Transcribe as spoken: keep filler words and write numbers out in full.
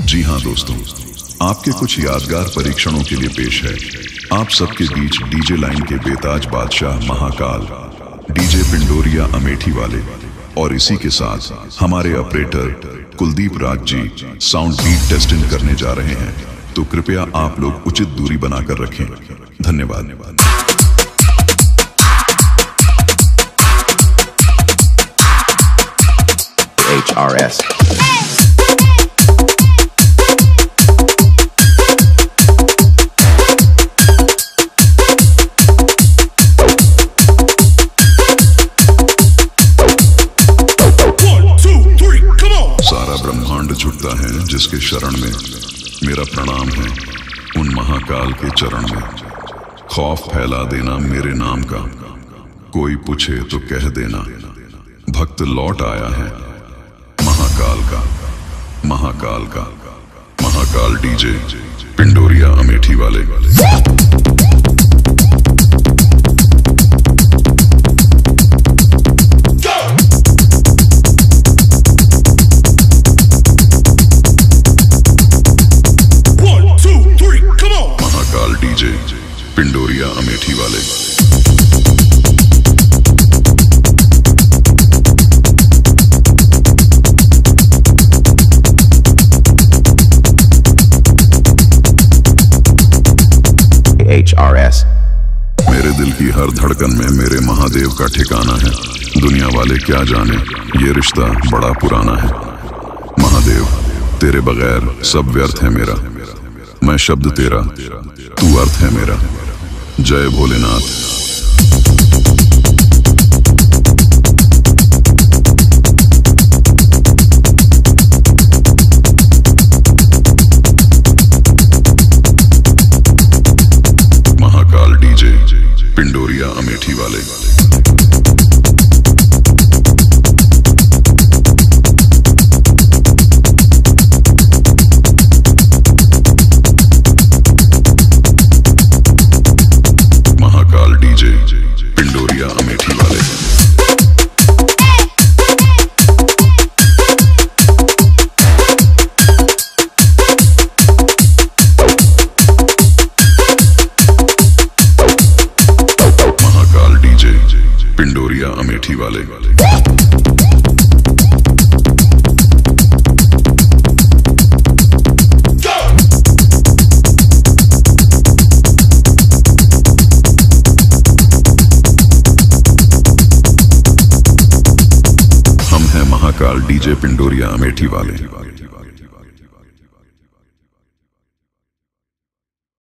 जी हाँ दोस्तों, आपके कुछ यादगार परीक्षणों के लिए पेश है आप सबके बीच डीजे लाइन के बेताज बादशाह महाकाल डीजे पिंडोरिया अमेठी वाले, और इसी के साथ हमारे operator Kuldeep Raj ji sound beat testing करने जा रहे हैं, तो कृपया आप लोग उचित दूरी बनाकर रखें। धन्यवाद। H R S. सारा ब्रह्मांड झुकता है जिसके शरण में, मेरा प्रणाम है उन महाकाल के चरण में। खौफ फैला देना मेरे नाम का, कोई पूछे तो कह देना, भक्त लौट आया है महाकाल का, महाकाल का, महाकाल डीजे पिंडोरिया अमेठी वाले। महाकाल डीजे पिंडोरिया अमेठी वाले। H R S. मेरे दिल की हर धड़कन में मेरे महादेव का ठिकाना है, दुनिया वाले क्या जाने ये रिश्ता बड़ा पुराना है। महादेव तेरे बगैर सब व्यर्थ है मेरा, मैं शब्द तेरा तू अर्थ है मेरा। जय भोलेनाथ। महाकाल डीजे पिंडोरिया अमेठी वाले। महाकाल डीजे पिंडोरिया अमेठी वाले। महाकाल डीजे पिंडोरिया अमेठी वाले। हम हैं महाकाल डीजे पिंडोरिया अमेठी वाले।